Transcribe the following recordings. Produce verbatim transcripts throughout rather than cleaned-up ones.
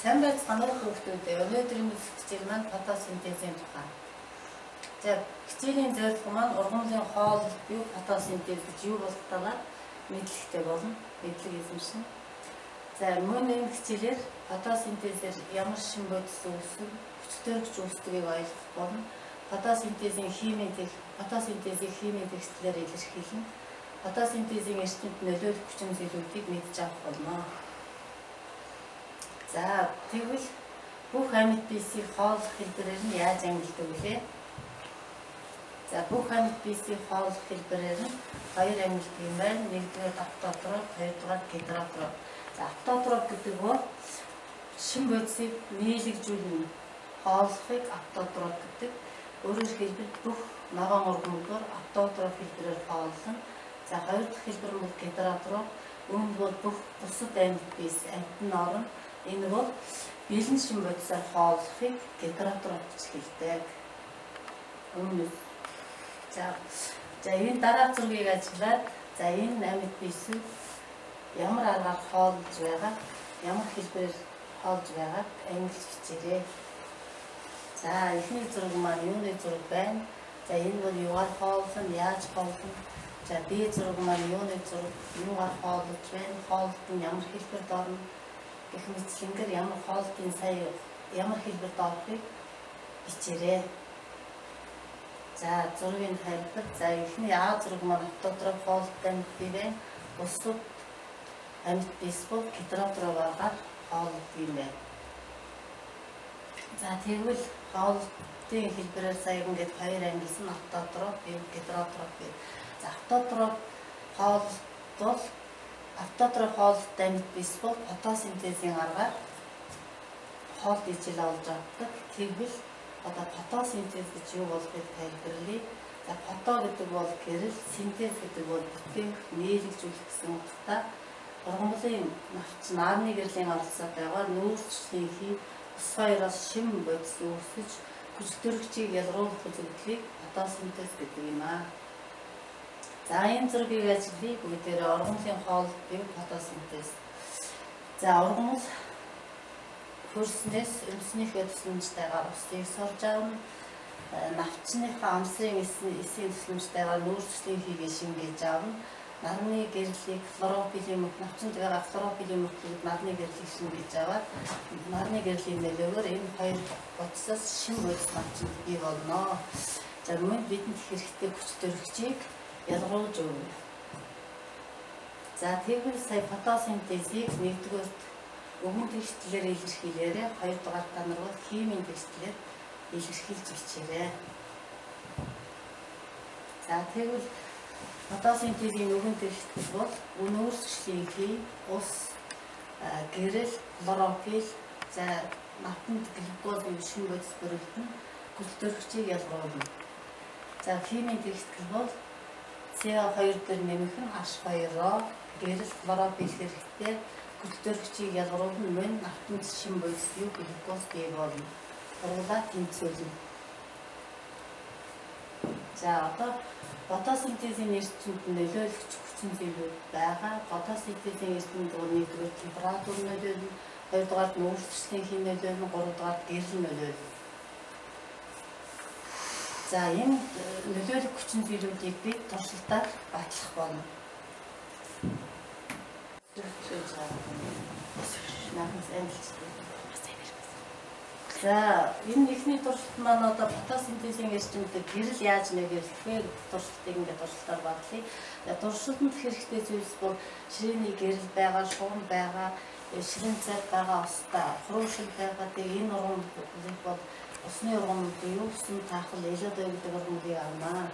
Сайн байцгаана уу хүүхдүүд. Өнөөдрийн хичээл маань фотосинтезийн тухай. За хичээлийн зорилго маань ургамлын хоол буюу фотосинтез гэж юу болтойгоо мэдлэгтэй болно. Мэдлэг эзэмшин. За мөн энэ хичээлээр фотосинтезээр ямар шин бодис үүсэх, хүчтөрөгч үүсдгийг ойлгох болно. Фотосинтезийн химийн тех, фотосинтезийн химийн текстээр илэрхийлэн фотосинтезийн эрчимд нөлөөлөх хүчин зүйлүүдийг мэдж авах болно. За тэгвэл бүх амьд биесийг хооллох хэлбэрээр нь яаж ангилдаг вэ? За бүх амьд биесийг хооллох хэлбэрээр нь хоёр ангилдаг юм байна. Нэгдүгээр автотроп, хоёрдугаар гидротроп. За автотроп гэдэг бол шин бодисыг нийлэгжүүлэн хооллохыг автотроп гэдэг. Өөрөөр хэлбэл бүх ногоон ургамлаар автотроп хэлбэрээр хооллон. За хоёр дахь хэлбэр нь гидротроп. Үүнд бол бүх бусад амьд биес амьтан орон. Энэ бол бэлэн шин бодисоор хооллохыг гидротроп гэж хэлдэг. Өмнө. За за энэ дараа зургийг ажиглаад за энэ амьд биесүүд ямар аргаар хоолж байгаа, ямар хэлбэрээр хоолж байгааг ангилж хичээрээ. За эхний зураг маань юуны зураг байна? За энэ бол юугаар хооллон, яаж хооллон? За би зураг маань юуны зураг, юугаар хоолж байна? Хоолт нь ямар хэлбэрд орно? Гэх мэтлэнгээр ямар хоолтын сая ямар хэлбэрд орохыг бичээрэй. За зургийн тайлбар. За эхний А зураг маань автотроп хоолттой би байна. Бусад амьд биес бол гидротроп агаар хоолдог юм байна. За тэгвэл хоолтын хэлбэрээр сая ингээд хоёр ангилсан автотроп, гидротроп гэх. За автотроп хоолт бол автотроп хоолттой амьд биес бол фотосинтезийн аргаар хоолт ижил олж авдаг. Тэгвэл одоо фотосинтез гэж юу болохыг тайлбарлая. За фото гэдэг бол гэрэл, синтез гэдэг бол бүтээх, нийлэгжүүлэх гэсэн утгатай. Ургамлын навч нарны гэрлийн оролцоотойгоор нүүрсчлийн хий ус хоёроос шин бодис үүсгэж хүчтөрөгчийг ялгаруулах үзэгдлийг фотосинтез гэдэг юм аа. За энэ зургийг ажиглая. Бүгдээр ургамлын хоолт буюу фотосинтез. За ургамл хөрснөөс өмснийхөө тусламжтайгаар усыг сорж авна. Навчныхаа амсрын эсийн тусламжтайгаар нүүрсчлийн хийгээ шингээж авна. Нарны гэрлийг хлорофилын мөх, навчинд байгаа хлорофилын мөхийг нарны гэрлийг шингээж аваад нарны гэрлийн нөлөөгөөр энэ хоёр бодисоос шин бодис навчинд бий болно. За мөн бидэнд хэрэгтэй хүчтөрөгчийг ялгаруулж өгнө. За тэгвэл сая фотосинтезийг нэгдүгээр өгөн текстээр илэрхийлээрэй. Хоёрдугаар та нар бол химийн текстээр илэрхийлж бичээрэй. За тэгвэл фотосинтезийн өгөн текст бол нүүрсчлийн хий, ус, гэрэл, хлорофил, за натанд глюкоз буюу шин бодис бүрэлдэн хүчтөрөгчийг ялгаруулна. За химийн текст бол С хоёр дээр нэмэх нь H хоёр-оо гэрэл хлорофил хэрэгтэй хүчтөрөгчийг ялгаруулна. Мөн натанд шин бодис буюу глюкоз бий болно. Ургуулаа тэнцвэрлэнэ. За одоо фотосинтезийн эрчимд нөлөөлөгч хүчин зүйлүүд байгаа. Фотосинтезийн эрчимд нэгдүгээр температур нөлөөлнө, хоёрдугаар нүүрсчлийн хий нөлөөлнө, гуравдугаар гэрэл нөлөөлнө. За энэ нөлөөлөх хүчин зүйлүүдийг бид туршилтаар батлах болно. За энэ ихний туршилт маань одоо фотосинтезийн эрчимд гэрэл яаж нөлөөлөх вэ гэдэг туршилтыг ингээд туршилтаар батлая. Туршилтанд хэрэгтэй зүйлс бол ширээний гэрэл байгаа, шугам байгаа, ширэн цай байгаа, устай хуруушил байгаа. Тэгээ энэ ургамлыг бол усны ургамл буюу усан таахал элодой гэдэг ургамлыг авнаа.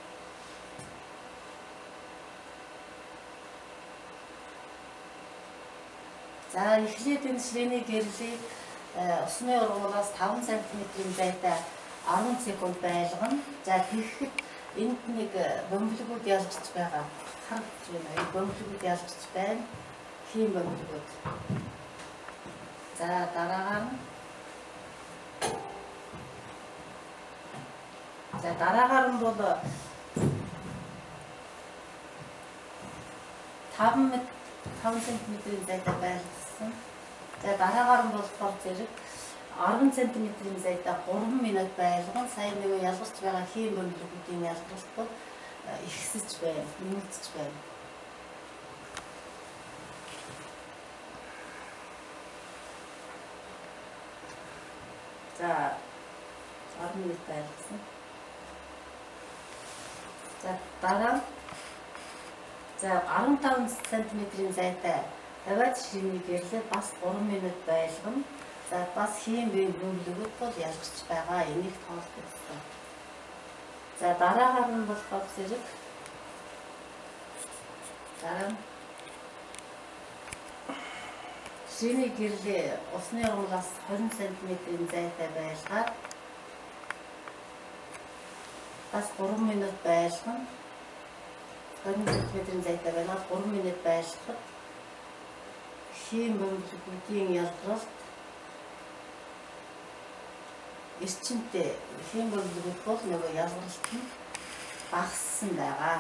За эхлээд энэ ширээний гэрлийг усны ургамлаас таван сантиметрийн зайтай арван секунд байлгана. За тэгэхэд энд нэг бөмбөлгүүд ялжж байгаа. Харагдаж байна. Энэ бөмбөлгүүд ялжж байна. Хим бөмбөлгүүд. За дараагаар нь За дараагаар нь бол таван сантиметрийн зайтай байлгасан. За дараагаар нь болохоор зэрэг арван сантиметрийн зайтай гурван минут байлган сайн нэг ялгарч байгаа хийм бөмбөлгүүдийн ялгарч бол ихсэж байна, нэмэгдэж байна. За арван минут байлгасан. За дараа за арван таван сантиметрийн зайтай тавиад ширээний гэрлээ бас гурван минут байлгана. За бас хийм бөмбөлгүүд бол ялгарч байгаа. Энийг тоолох хэрэгтэй. За дараагаар нь болохоор зэрэг дараа нь ширээний гэрлээ усны ургамлаас двадцать сантиметрийн зайтай байлгаад бас гурван минут байлгана. двадцать сантиметрийн зайтай байлгаад гурван минут байлгахад хийм бөмбөлгүүдийн ялгаралт эрчимтэй хийм бөмбөлгүүд бол нөгөө ялгаралт нь багассан байгаа.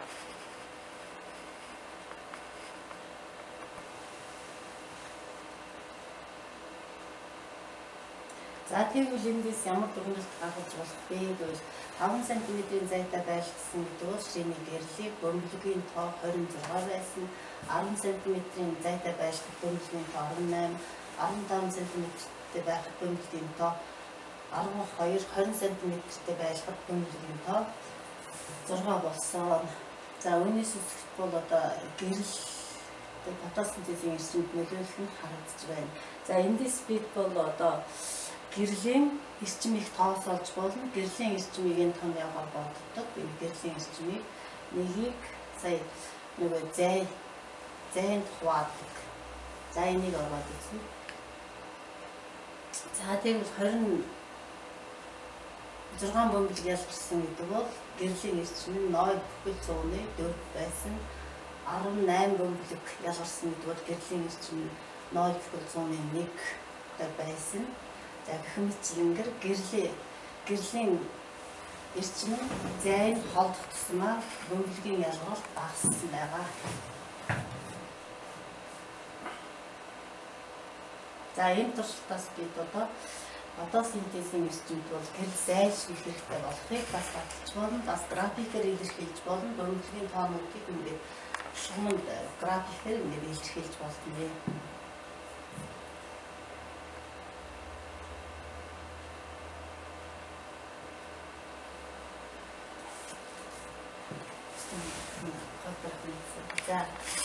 За тэгвэл эндээс ямар дүгнэлт гаргаж болох вэ гэвэл таван сантиметрийн зайтай байлгасан гэдэг бол ширээний гэрлийг бөмбөлгийн тоо двадцать и шесть байсан. арван сантиметрийн зайтай байлгах бөмбөлгийн тоо арван восемь, арван таван сантиметртэй байх бөмбөлгийн тоо арван хоёр, двадцать сантиметртэй байлгах бөмбөлгийн тоо зураг болсон. За үүнээс үзэхэд бол одоо гэрэл фотосинтезийн эрчимд нөлөөлөх нь харагдаж байна. За эндээс бид бол одоо гэрлийн эрчимийг тооцоолж болно. Гэрлийн эрчимийг энэ томьёогоор боддог. Энэ гэрлийн эрчимийг нэгийг сая нөгөө зай зайд хуваадаг. За энийг ороод үзье. За тэгвэл двадцать зургаан бөмбөлг ялгарсан гэдэг бол гэрлийн эрчим нь ноль бүхэл зууны дөрв байсан. арван восемь бөмбөлг ялгарсан гэдэг бол гэрлийн эрчим нь ноль бүхэл зууны нэг байсан. За гэх мэтлэнгэр гэрлийн гэрлийн эрчим нь зайн холдох тусмаа бөмбөлгийн ялгаралт багассан байгаа. За энэ туршилтаас бид одоо фотосинтезийн эрчимд бол гэрэл зайлшгүй хэрэгтэй болохыг бас баталж болно. Бас графикээр илэрхийлж болно. Бөмбөлгийн тоонуудыг ингээд шуманд графикээр ингээд илэрхийлж болно. За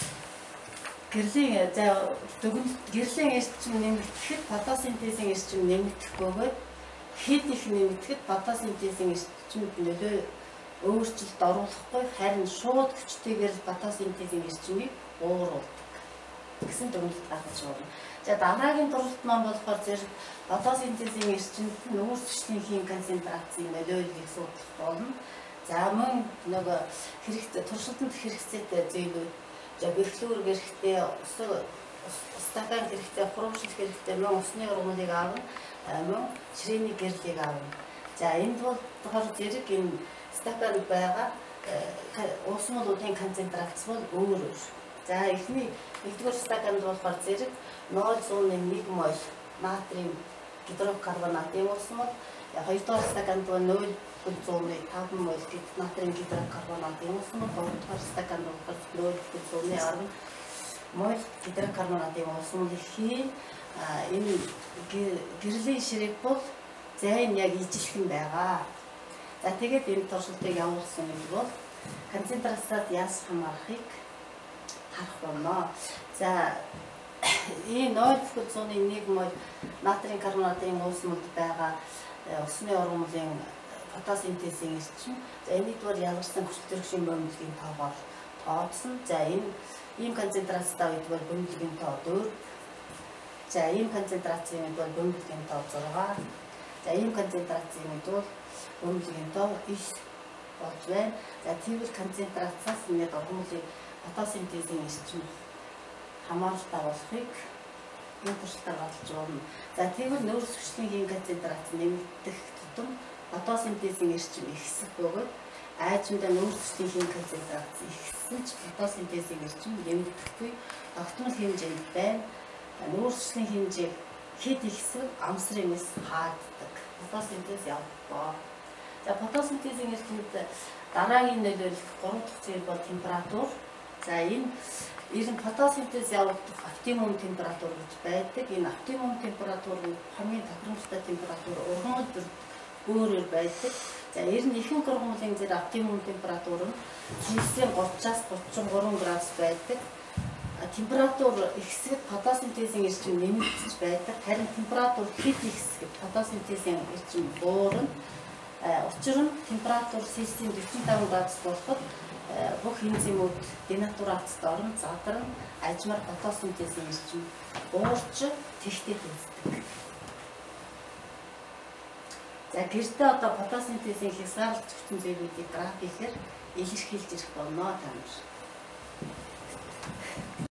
гэрлийн за дүгнэлт гэрлийн эрчим нэмэгдэхэд фотосинтезийн эрчим нэмэгдэхгүйгээр хэд их нэмэгдэхэд фотосинтезийн эрчимд нөлөө өөрчлөлт оруулахгүй харин шууд хүчтэйгээр фотосинтезийн эрчимийг ууруулдаг гэсэн дүгнэлт гаргаж байна. За дараагийн туршилт маань болохоор зэрэг фотосинтезийн эрчимд нүүрсчлийн хим концентрацийн нөлөөллийг судлах болно. За мөн нөгөө хэрэгтэй туршилтанд хэрэгцээтэй зүйлүүд за бэхлүүр хэрэгтэй, стакан хэрэгтэй, хурамшлах хэрэгтэй, мөн усны ургамлыг аавна, мөн ширээний гэрлийг аавна. За энд бол болохоор зэрэг энэ стаканд байгаа уусмалуудын концентрац бол өөр өөр. За эхний нэгдүгээр стаканд болохоор зэрэг ноль зууны нэг моль натрийн гидрокарбонатын уусмал, хоёрдугаар стаканд бол ноль зууны таван моль натрийн гидрокарбонатын уусмал, гуравдугаар стаканд бол ноль зууны арван моль гидрокарбонатын уусмал ихийн энэ гэрлийн ширээг бол зайн яг ижилхэн байгаа. За тэгээд энэ туршилтыг явуулсан юм бол концентрацаад яас хамаарахыг харах болно. За энэ ноль бүхэл зууны нэг моль натрийн карбонатын уусмалд байгаа усны ургамлын фотосинтезийн эрчим. За энийг бол ялгарсан хүчил төрөгчийн бөмбөлгийн тоогоор тооцсон. За энэ ийм концентрацтай үед бол бөмбөлгийн тоо дөрв. За ийм концентрацийн үед бол бөмбөлгийн тоо зураг. За ийм концентрацийн үед бол бөмбөлгийн тоо иш болж байна. За тэгвэл концентрацаас ингээд ургамлын фотосинтезийн эрчим хамааралтай болохыг энэ туршилтаар баталж байна. За тэгвэл нөөц хүчлийн хим концентрац нэмэгдэх тутам фотосинтезийн эрчим ихсэх бөгөөд айжмдаа нөөц хүчлийн хим концентрац ихссэн ч фотосинтезийн эрчим нэмэгдэхгүй тогтмол хэмжээнд байна. нүүрслийн хэмжээг хэд ихсэг амсрынээс хааддаг. Фотосинтез явагдав. За фотосинтезийн эрчимд дараагийн нөлөөлөх гурав дахь зүйл бол температур. За энэ ер нь фотосинтез явагдах оптимум температур гэж байдаг. Энэ оптимум температур нь хамгийн тохиромжтой температур ургамал өөрөөр байдаг. За ер нь ихэнх ургамлын зэрэг оптимум температур нь Цельсийн гуравчаас гурван гурван градус байдаг. Температур ихсэхэд фотосинтезийн эрчим нэмэгдэж байдаг. Харин температур хэд ихсэхэд фотосинтезийн эрчим буурна. Учир нь температур Цельсийн дөрвөн таван градус болоход бүх энзимүүд денатурацид орон задарна, ажмаар фотосинтезийн эрчим буурч тэгтээ үүсдэг. За гэртээ одоо фотосинтезийн хязгаарлалт хүчин зүйлүүдийг графикээр илэрхийлж ирэх болно та нар.